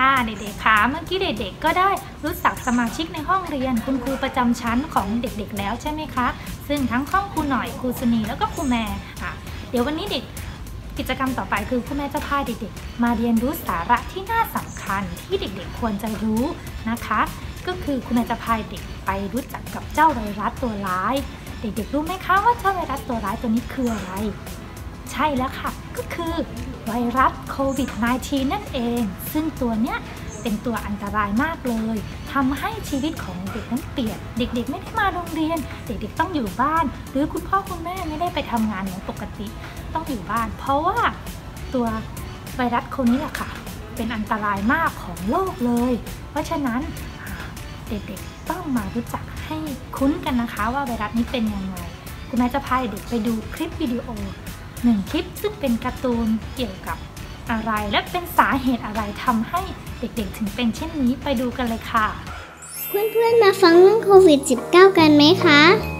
ค่ะเด็กๆค่ะเมื่อกี้เด็กๆก็ได้รู้จักสมาชิกในห้องเรียนคุณครูประจำชั้นของเด็กๆแล้วใช่ไหมคะซึ่งทั้งห้องครูหน่อยครูสุนีแล้วก็ครูแม่ค่ะเดี๋ยววันนี้กิจกรรมต่อไปคือครูแม่จะพาเด็กๆมาเรียนรู้สาระที่น่าสำคัญที่เด็กๆควรจะรู้นะคะก็คือครูแม่จะพาเด็กไปรู้จักกับเจ้าไวรัสตัวร้ายเด็กๆรู้ไหมคะว่าเจ้าไวรัสตัวร้ายตัวนี้คืออะไรใช่แล้วค่ะก็คือไวรัสโควิด -19 นั่นเองซึ่งตัวเนี้ยเป็นตัวอันตรายมากเลยทำให้ชีวิตของเด็กนั้นเปลี่ยนเด็กๆไม่ได้มาโรงเรียนเด็กๆต้องอยู่บ้านหรือคุณพ่อคุณแม่ไม่ได้ไปทำงานเหมือนปกติต้องอยู่บ้านเพราะว่าตัวไวรัสคนนี้แหละค่ะเป็นอันตรายมากของโลกเลยเพราะฉะนั้นเด็กๆต้องมารู้จักให้คุ้นกันนะคะว่าไวรัสนี้เป็นยังไงคุณแม่จะพาเด็กไปดูคลิปวิดีโอ1 คลิปซึ่งเป็นการ์ตูนเกี่ยวกับอะไรและเป็นสาเหตุอะไรทำให้เด็กๆถึงเป็นเช่นนี้ไปดูกันเลยค่ะเพื่อนๆมาฟังเรื่องโควิด -19 กันไหมคะ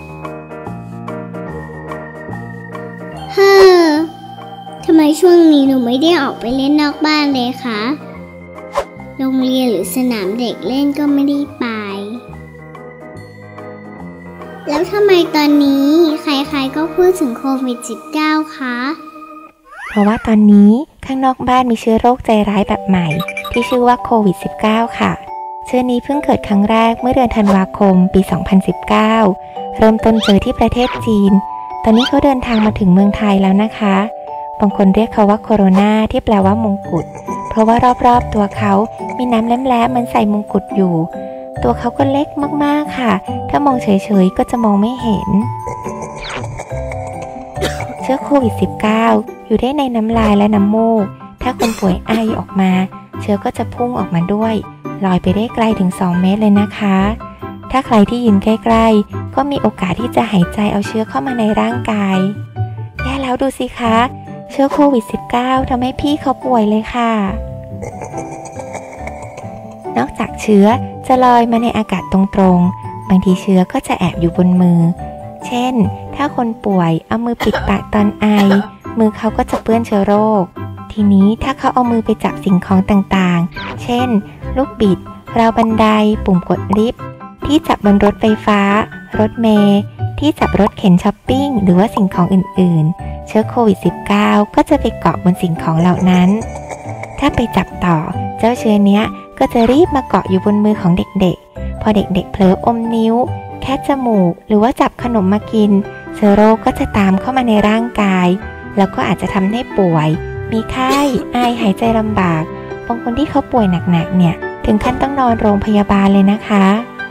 ทำไมช่วงนี้หนูไม่ได้ออกไปเล่นนอกบ้านเลยคะโรงเรียนหรือสนามเด็กเล่นก็ไม่ได้ไปแล้วทำไมตอนนี้ใครๆก็พูดถึงโควิด -19 คะเพราะว่าตอนนี้ข้างนอกบ้านมีเชื้อโรคใจร้ายแบบใหม่ที่ชื่อว่าโควิด -19 ค่ะเชื้อนี้เพิ่งเกิดครั้งแรกเมื่อเดือนธันวาคมปี 2019 เริ่มต้นเจอที่ประเทศจีนตอนนี้เขาเดินทางมาถึงเมืองไทยแล้วนะคะบางคนเรียกเขาว่าโคโรนาที่แปลว่ามงกุฎเพราะว่ารอบๆตัวเขามีน้ำแหลมๆเหมือนใส่มงกุฎอยู่ตัวเขาก็เล็กมากๆค่ะถ้ามองเฉยๆก็จะมองไม่เห็นเชื้อโควิด -19 อยู่ได้ในน้ำลายและน้ำมูกถ้าคนป่วยไอออกมาเชื้อก็จะพุ่งออกมาด้วยลอยไปได้ไกลถึง2 เมตรเลยนะคะถ้าใครที่ยืนใกล้ๆก็มีโอกาสที่จะหายใจเอาเชื้อเข้ามาในร่างกายแย่แล้วดูสิคะเชื้อโควิด -19 ทำให้พี่เขาป่วยเลยค่ะนอกจากเชื้อจะลอยมาในอากาศตรงๆบางทีเชื้อก็จะแอบอยู่บนมือเช่นถ้าคนป่วยเอามือปิดปากตอนไอมือเขาก็จะเปื้อนเชื้อโรคทีนี้ถ้าเขาเอามือไปจับสิ่งของต่างๆเช่นลูกบิดราวบันไดปุ่มกดลิฟต์ที่จับบนรถไฟฟ้ารถเมล์ที่จับรถเข็นช้อปปิ้งหรือว่าสิ่งของอื่นๆเชื้อโควิด -19 ก็จะไปเกาะบนสิ่งของเหล่านั้นถ้าไปจับต่อเจ้าเชื้อเนี้ยก็จะรีบมาเกาะอยู่บนมือของเด็กๆพอเด็กๆเผลออมนิ้วแค่จมูกหรือว่าจับขนมมากินเชื้อโรคก็จะตามเข้ามาในร่างกายแล้วก็อาจจะทำให้ป่วยมีไข้ไอหายใจลำบากบางคนที่เขาป่วยหนักๆเนี่ยถึงขั้นต้องนอนโรงพยาบาลเลยนะคะ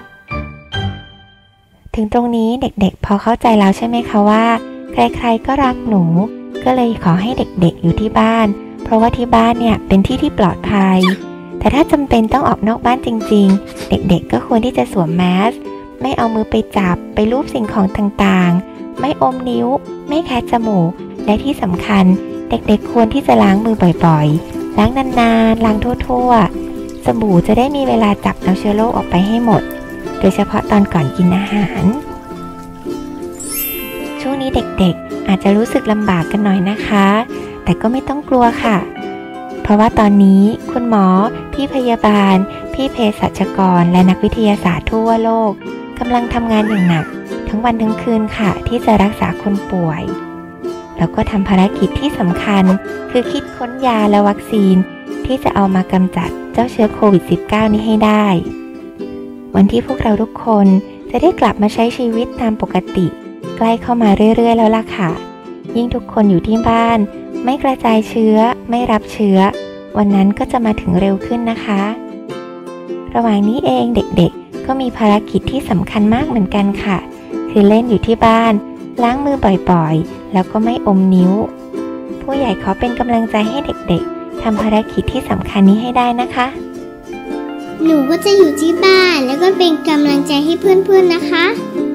ถึงตรงนี้เด็กๆพอเข้าใจแล้วใช่ไหมคะว่าใครๆก็รักหนูก็เลยขอให้เด็กๆอยู่ที่บ้านเพราะว่าที่บ้านเนี่ยเป็นที่ที่ปลอดภัยแต่ถ้าจำเป็นต้องออกนอกบ้านจริงๆเด็กๆก็ควรที่จะสวมแมสไม่เอามือไปจับไปลูบสิ่งของต่างๆไม่อมนิ้วไม่แคะจมูกและที่สำคัญเด็กๆควรที่จะล้างมือบ่อยๆล้างนานๆล้างทั่วๆสบู่จะได้มีเวลาจับเอาเชื้อโรคออกไปให้หมดโดยเฉพาะตอนก่อนกินอาหารช่วงนี้เด็กๆอาจจะรู้สึกลำบากกันหน่อยนะคะแต่ก็ไม่ต้องกลัวค่ะเพราะว่าตอนนี้คุณหมอพี่พยาบาลพี่เภสัชกรและนักวิทยาศาสตร์ทั่วโลกกำลังทำงานอย่างหนักทั้งวันทั้งคืนค่ะที่จะรักษาคนป่วยแล้วก็ทำภารกิจที่สำคัญคือคิดค้นยาและวัคซีนที่จะเอามากำจัดเจ้าเชื้อโควิด -19 นี้ให้ได้วันที่พวกเราทุกคนจะได้กลับมาใช้ชีวิตตามปกติใกล้เข้ามาเรื่อยๆแล้วล่ะค่ะยิ่งทุกคนอยู่ที่บ้านไม่กระจายเชื้อไม่รับเชื้อวันนั้นก็จะมาถึงเร็วขึ้นนะคะระหว่างนี้เองเด็กๆก็มีภารกิจที่สำคัญมากเหมือนกันค่ะคือเล่นอยู่ที่บ้านล้างมือบ่อยๆแล้วก็ไม่อมนิ้วผู้ใหญ่ขอเป็นกำลังใจให้เด็กๆทำภารกิจที่สำคัญนี้ให้ได้นะคะหนูก็จะอยู่ที่บ้านแล้วก็เป็นกำลังใจให้เพื่อนๆนะคะ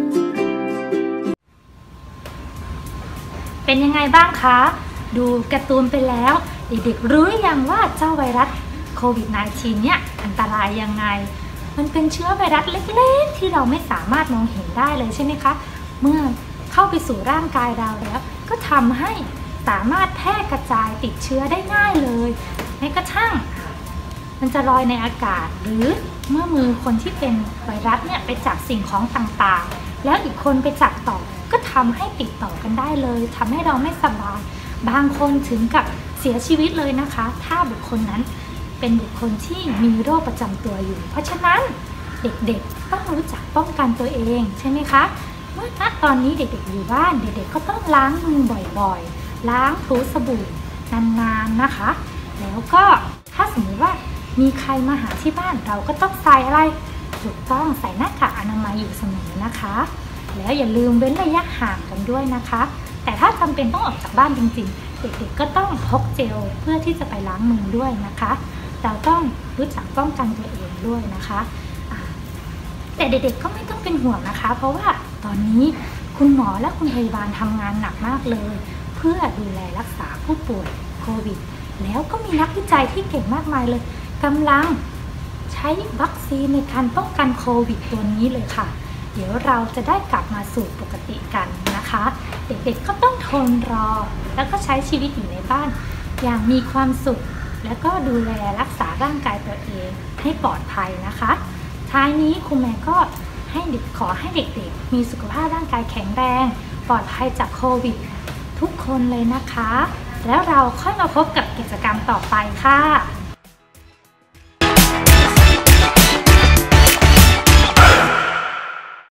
เป็นยังไงบ้างคะดูการ์ตูนไปแล้วเด็กๆรู้ยังว่าเจ้าไวรัสโควิด -19 เนี่ยอันตรายยังไงมันเป็นเชื้อไวรัสเล็กๆที่เราไม่สามารถมองเห็นได้เลยใช่ไหมคะเมื่อเข้าไปสู่ร่างกายเราแล้วก็ทำให้สามารถแพร่กระจายติดเชื้อได้ง่ายเลยแม้กระทั่งมันจะลอยในอากาศหรือเมื่อมือคนที่เป็นไวรัสเนี่ยไปจับสิ่งของต่างๆแล้วอีกคนไปจับต่อก็ทำให้ติดต่อกันได้เลยทำให้เราไม่สบายบางคนถึงกับเสียชีวิตเลยนะคะถ้าบุคคลนั้นเป็นบุคคลที่มีโรคประจำตัวอยู่เพราะฉะนั้นเด็กๆต้องรู้จักป้องกันตัวเองใช่ไหมคะเมื่อณตอนนี้เด็กๆอยู่บ้านเด็กๆก็ต้องล้างมือบ่อยๆล้างถูสบู่นานๆนะคะแล้วก็ถ้าสมมติว่ามีใครมาหาที่บ้านเราก็ต้องใส่อะไรถูกต้องใส่หน้ากากอนามัยอยู่เสมอนะคะแล้วอย่าลืมเว้นระยะห่างกันด้วยนะคะแต่ถ้าจำเป็นต้องออกจากบ้านจริงๆเด็กๆก็ต้องพกเจลเพื่อที่จะไปล้างมือด้วยนะคะเราต้องรู้จักป้องกันตัวเองด้วยนะคะแต่เด็กๆก็ไม่ต้องเป็นห่วงนะคะเพราะว่าตอนนี้คุณหมอและคุณพยาบาลทำงานหนักมากเลยเพื่อดูแลรักษาผู้ป่วยโควิดแล้วก็มีนักวิจัยที่เก่งมากมายเลยกำลังใช้วัคซีนในการป้องกันโควิดตัวนี้เลยค่ะเดี๋ยวเราจะได้กลับมาสู่ปกติกันนะคะเด็กๆก็ต้องทนรอแล้วก็ใช้ชีวิตอยู่ในบ้านอย่างมีความสุขแล้วก็ดูแลรักษาร่างกายตัวเองให้ปลอดภัยนะคะท้ายนี้คุณแม่ก็ขอให้เด็กๆมีสุขภาพร่างกายแข็งแรงปลอดภัยจากโควิดทุกคนเลยนะคะแล้วเราค่อยมาพบกับกิจกรรมต่อไปค่ะ